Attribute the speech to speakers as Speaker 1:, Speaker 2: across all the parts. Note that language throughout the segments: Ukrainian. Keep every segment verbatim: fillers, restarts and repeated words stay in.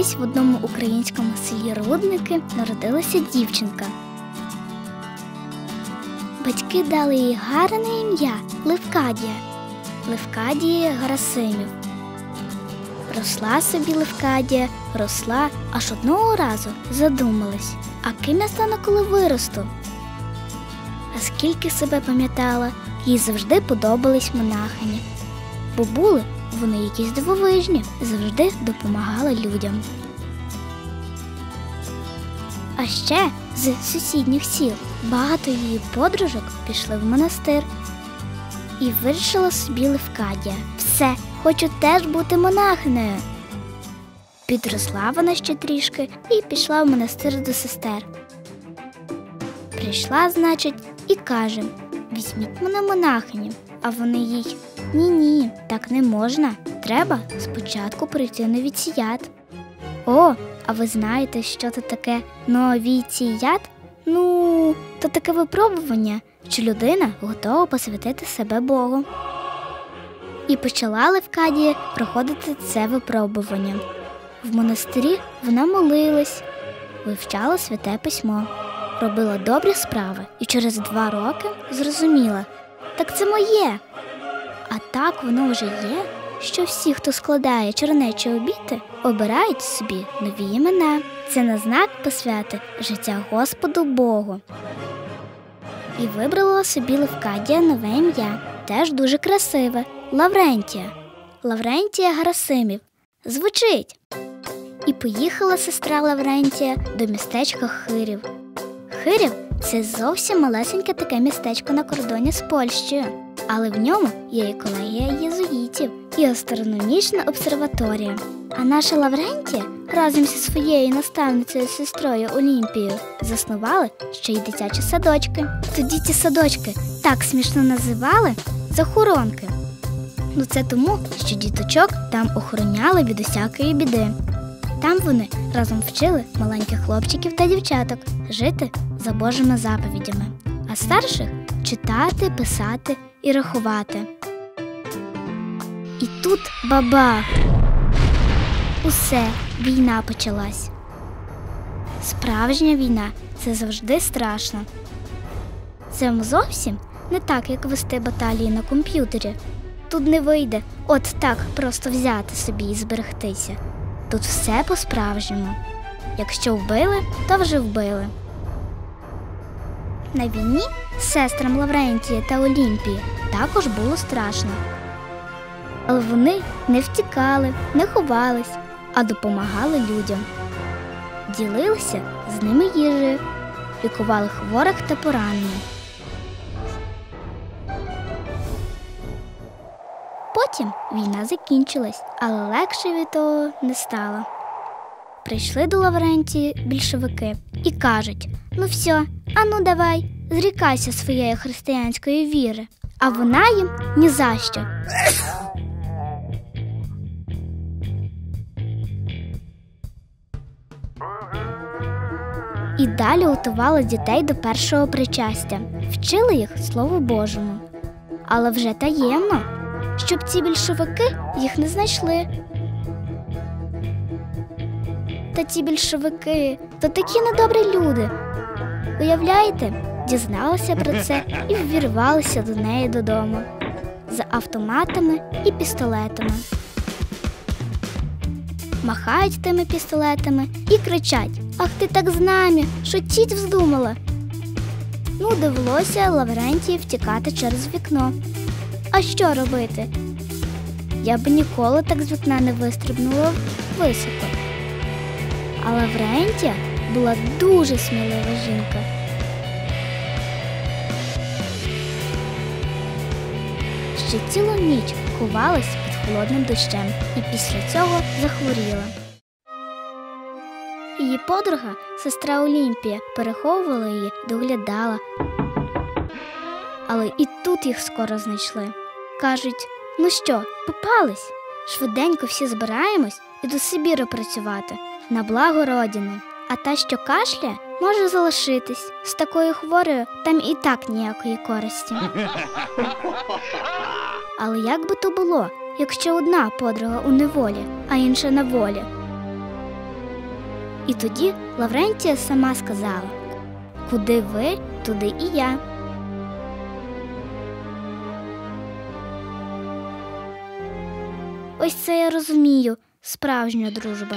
Speaker 1: Колись в одному українському селі Рудники народилася дівчинка. Батьки дали їй гарне ім'я – Левкадія. Левкадія Гарасимів. Росла собі Левкадія, росла, аж одного разу задумалась, а ким я стану, коли виросту? А скільки себе пам'ятала, їй завжди подобались монахині. Бо були вони якісь дивовижні, завжди допомагали людям. А ще з сусідніх сіл багато її подружок пішли в монастир. І вирішила собі Левкадія: все, хочу теж бути монахинею. Підросла вона ще трішки і пішла в монастир до сестер. Прийшла, значить, і каже: візьміть мене монахиню. А вони їй: ні-ні, так не можна, треба спочатку прийти новіціят. О, а ви знаєте, що це таке новіціят? Ну, то таке випробування, що людина готова посвятити себе Богу. І почала Левкадія проходити це випробування. В монастирі вона молилась, вивчала Святе Письмо, робила добрі справи і через два роки зрозуміла: так це моє. А так воно вже є, що всі, хто складає чернечі обіти, обирають собі нові імена. Це на знак посвяти життя Господу Богу. І вибрала собі Левкадія нове ім'я, теж дуже красиве – Лаврентія. Лаврентія Гарасимів. Звучить! І поїхала сестра Лаврентія до містечка Хирів. Хирів – це зовсім малесеньке таке містечко на кордоні з Польщею. Але в ньому є і колегія єзуїтів, і астрономічна обсерваторія. А наша Лаврентія разом зі своєю наставницею сестрою Олімпією заснували ще й дитячі садочки. Тоді ці садочки так смішно називали захоронки. Ну це тому, що діточок там охороняли від усякої біди. Там вони разом вчили маленьких хлопчиків та дівчаток жити за Божими заповідями, а старших – читати, писати і рахувати. І тут бабах! Усе, війна почалась. Справжня війна – це завжди страшно. Це зовсім не так, як вести баталії на комп'ютері. Тут не вийде от так просто взяти собі і зберегтися. Тут все по-справжньому. Якщо вбили, то вже вбили. На війні сестрам Лаврентії та Олімпії також було страшно. Але вони не втікали, не ховались, а допомагали людям. Ділилися з ними їжею, лікували хворих та поранених. Потім війна закінчилась, але легше від того не стало. Прийшли до Лаврентії більшовики і кажуть: ну все, ану давай, зрікайся своєї християнської віри. А вона їм ні за що. І далі готували дітей до першого причастя, вчили їх Слову Божому. Але вже таємно, щоб ці більшовики їх не знайшли. Та ці більшовики – то такі недобрі люди. Уявляєте, дізналися про це і ввірвалися до неї додому. За автоматами і пістолетами. Махають тими пістолетами і кричать: «Ах ти так з нами, шутіть вздумала!» Ну, довелося Лаврентії втікати через вікно. А що робити? Я б ніколи так з вікна не вистрибнула високо. А Лаврентія була дуже смілива жінка. Ще цілу ніч ховалась під холодним дощем і після цього захворіла. Її подруга, сестра Олімпія, переховувала її, доглядала. Але і тут їх скоро знайшли. Кажуть: ну що, попались? Швиденько всі збираємось і до Сибіру працювати, на благо родини. А та, що кашляє, може залишитись. З такою хворою там і так ніякої користі. Але як би то було, якщо одна подруга у неволі, а інша на волі? І тоді Лаврентія сама сказала: «Куди ви, туди і я». Ось це я розумію, справжня дружба.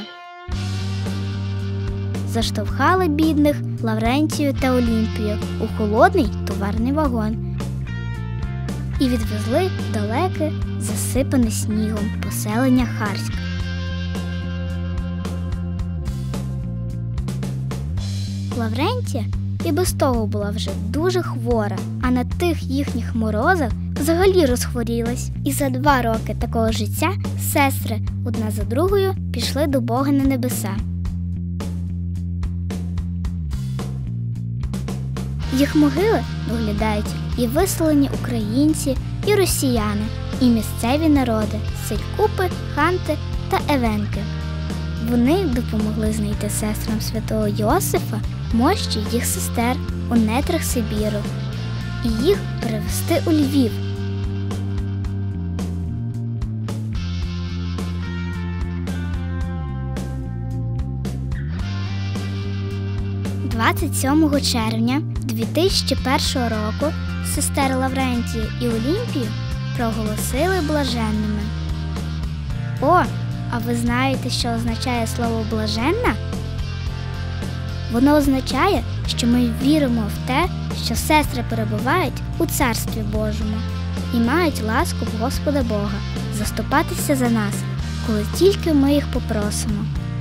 Speaker 1: Заштовхали бідних Лаврентію та Олімпію у холодний товарний вагон і відвезли в далеке, засипане снігом поселення Харськ. Лаврентія і без того була вже дуже хвора, а на тих їхніх морозах взагалі розхворілась. І за два роки такого життя сестри одна за другою пішли до Бога на небеса. Їх могили доглядають і виселені українці, і росіяни, і місцеві народи – селькупи, ханти та евенки. Вони допомогли знайти сестрам святого Йосифа мощі їх сестер у нетрах Сибіру і їх перевезти у Львів. двадцять сьомого червня дві тисячі першого року сестер Лаврентію і Олімпію проголосили блаженними. О, а ви знаєте, що означає слово «блаженна»? Воно означає, що ми віримо в те, що сестри перебувають у Царстві Божому і мають ласку в Господа Бога заступатися за нас, коли тільки ми їх попросимо.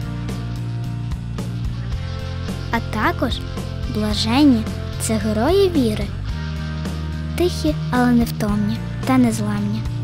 Speaker 1: А також блаженні – це герої віри, тихі, але невтомні та незламні.